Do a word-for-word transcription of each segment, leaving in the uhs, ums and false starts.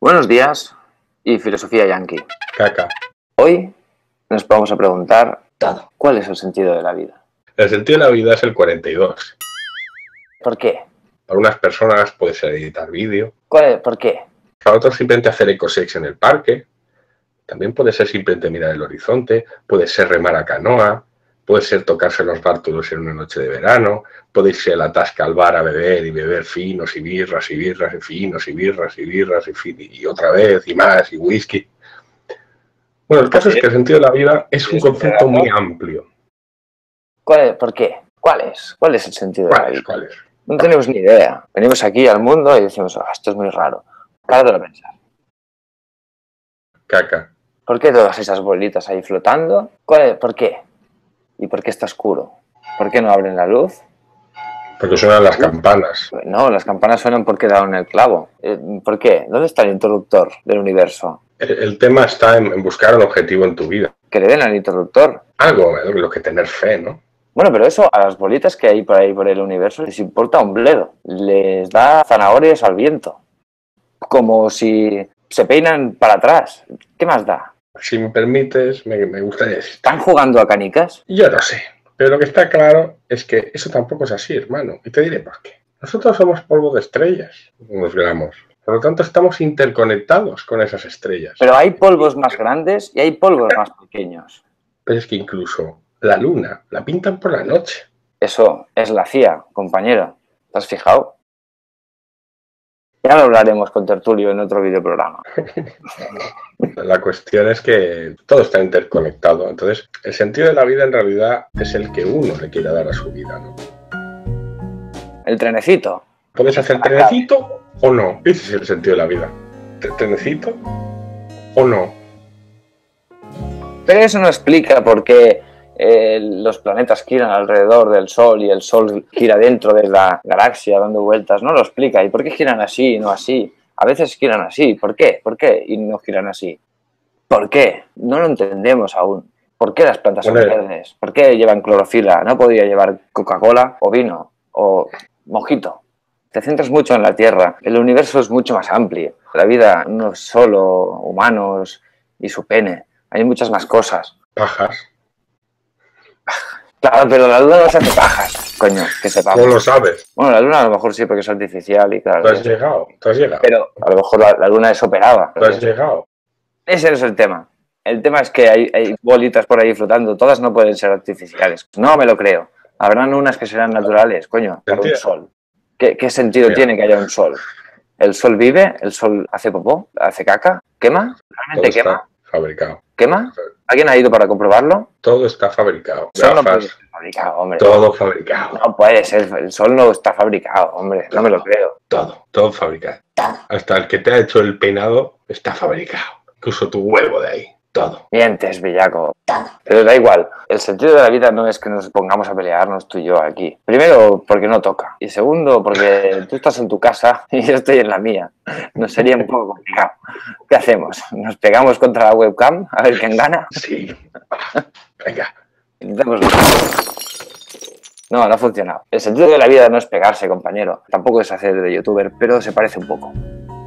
Buenos días y filosofía yanqui. Caca. Hoy nos vamos a preguntar todo. ¿Cuál es el sentido de la vida? El sentido de la vida es el cuarenta y dos. ¿Por qué? Para unas personas puede ser editar vídeo. ¿Cuál es? ¿Por qué? Para otros simplemente hacer ecosex en el parque. También puede ser simplemente mirar el horizonte. Puede ser remar a canoa. Puede ser tocarse los bártulos en una noche de verano. Puede irse a la tasca al bar a beber y beber finos y birras y birras y finos y birras y birras y, fin, y otra vez y más y whisky. Bueno, el caso es que el sentido de la vida es un concepto muy amplio. ¿Cuál es? ¿Por qué? ¿Cuál es? ¿Cuál es el sentido de la ¿Cuál vida? es? ¿Cuál es? No tenemos ni idea. Venimos aquí al mundo y decimos, oh, esto es muy raro. Para de pensar. Caca. ¿Por qué todas esas bolitas ahí flotando? ¿Cuál es? ¿Por qué? ¿Y por qué está oscuro? ¿Por qué no abren la luz? Porque suenan las campanas. No, las campanas suenan porque daron el clavo. ¿Por qué? ¿Dónde está el interruptor del universo? El, el tema está en, en buscar un objetivo en tu vida. Que le den al interruptor. Algo, ¿eh? Lo que tener fe, ¿no? Bueno, pero eso a las bolitas que hay por ahí por el universo les importa un bledo. Les da zanahorias al viento. Como si se peinan para atrás. ¿Qué más da? Si me permites, me, me gustaría decir... ¿Están jugando a canicas? Yo no sé. Pero lo que está claro es que eso tampoco es así, hermano. Y te diré por qué. Nosotros somos polvo de estrellas, unos gramos. Por lo tanto, estamos interconectados con esas estrellas. Pero hay polvos más grandes y hay polvos más pequeños. Pero es que incluso la luna la pintan por la noche. Eso es la C I A, compañero. ¿Te has fijado? Ya lo hablaremos con Tertulio en otro videoprograma. La cuestión es que todo está interconectado. Entonces, el sentido de la vida en realidad es el que uno le quiera dar a su vida, ¿no? El trenecito. ¿Puedes hacer trenecito o no? Ese es el sentido de la vida. ¿Trenecito o no? Pero eso no explica por qué eh, los planetas giran alrededor del Sol y el Sol gira dentro de la galaxia dando vueltas. No lo explica. ¿Y por qué giran así y no así? A veces giran así. ¿Por qué? ¿Por qué? Y no giran así. ¿Por qué? No lo entendemos aún. ¿Por qué las plantas son verdes? ¿Por qué llevan clorofila? ¿No podría llevar Coca-Cola o vino o mojito? Te centras mucho en la Tierra. El universo es mucho más amplio. La vida no es solo humanos y su pene. Hay muchas más cosas. Pajas. Claro, pero la luna no se hace pajas, coño, que sepamos. ¿Cómo lo sabes? Bueno, la luna a lo mejor sí, porque es artificial y claro. ¿Tú has llegado? ¿Tú has llegado? Pero a lo mejor la, la luna es operada. ¿Tú has llegado? Ese no es el tema. El tema es que hay, hay bolitas por ahí flotando. Todas no pueden ser artificiales. No me lo creo. Habrán unas que serán naturales, coño, por un sol. ¿Qué, qué sentido Mira. tiene que haya un sol? ¿El sol vive? ¿El sol hace popó? ¿Hace caca? ¿Quema? ¿Realmente Todo quema? Está fabricado. ¿Quema? ¿Alguien ha ido para comprobarlo? Todo está fabricado. Sol no puede ser fabricado, hombre. Todo fabricado. No puede ser. El sol no está fabricado, hombre. Todo, no me lo creo. Todo, todo fabricado. Todo. Hasta el que te ha hecho el peinado está fabricado. Incluso tu huevo de ahí. Todo. Mientes, bellaco. Todo. Pero da igual. El sentido de la vida no es que nos pongamos a pelearnos tú y yo aquí. Primero, porque no toca. Y segundo, porque tú estás en tu casa y yo estoy en la mía. Nos sería un poco complicado. ¿Qué hacemos? ¿Nos pegamos contra la webcam? A ver quién gana. Sí. Venga. Intentémoslo. No, no ha funcionado. El sentido de la vida no es pegarse, compañero. Tampoco es hacer de youtuber, pero se parece un poco.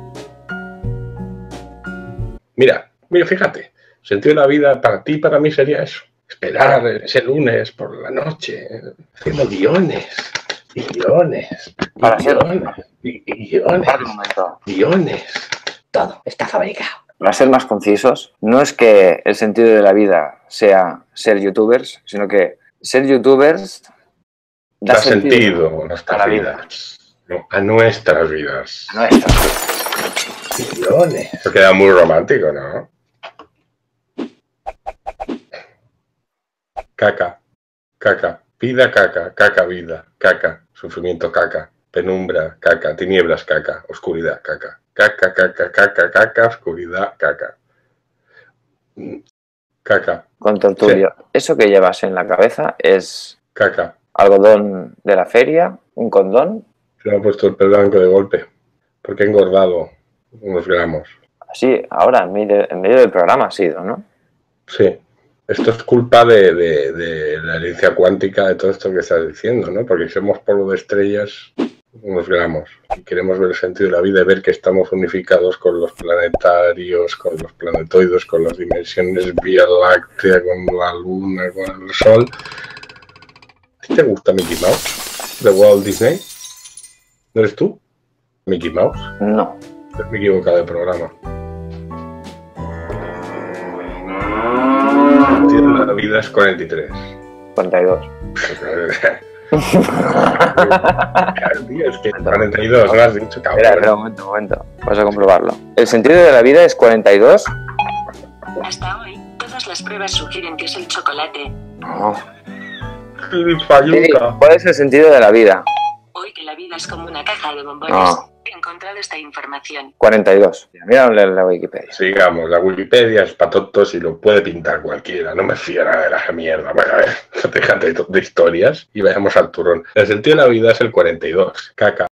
Mira, mira, fíjate. El sentido de la vida para ti y para mí sería eso. Esperar ese lunes por la noche, haciendo guiones, y guiones, y para guiones, y, y guiones, guiones. Todo está fabricado. Para ser más concisos, no es que el sentido de la vida sea ser youtubers, sino que ser youtubers da, da sentido, sentido a nuestras a vidas, vida. no, a nuestras vidas. A nuestras. Guiones. Eso queda muy romántico, ¿no? Caca, caca, vida caca, caca vida, caca, sufrimiento caca, penumbra caca, tinieblas caca, oscuridad caca, caca, caca, caca, caca, oscuridad caca. Caca. Con Tertulio, sí. Eso que llevas en la cabeza es... Caca. Algodón de la feria, un condón. Se me ha puesto el pelo blanco de golpe, porque he engordado unos gramos. Sí, ahora en medio, en medio del programa ha sido, ¿no? Sí. Esto es culpa de, de, de la herencia cuántica, de todo esto que estás diciendo, ¿no? Porque si somos polvo de estrellas, unos gramos. Si queremos ver el sentido de la vida y ver que estamos unificados con los planetarios, con los planetoides, con las dimensiones Vía Láctea, con la Luna, con el Sol. ¿A ti te gusta Mickey Mouse de Walt Disney? ¿No eres tú? ¿Mickey Mouse? No. Me he equivocado de programa. El sentido de la vida es cuarenta y tres. cuarenta y dos. Tío, es que cuarenta y dos, lo has dicho, cabrón. Espera, espera, un momento, un momento. Vamos a comprobarlo. ¿El sentido de la vida es cuarenta y dos? Hasta hoy, todas las pruebas sugieren que es el chocolate. No. Sí, Sí, ¿cuál es el sentido de la vida? Hoy que la vida es como una caja de bombones. No. He encontrado esta información. cuarenta y dos. Mira en la Wikipedia. Sigamos, la Wikipedia es para tontos y lo puede pintar cualquiera. No me fío nada de la mierda. Bueno, a ver, déjate de historias y vayamos al turrón. El sentido de la vida es el cuarenta y dos. Caca.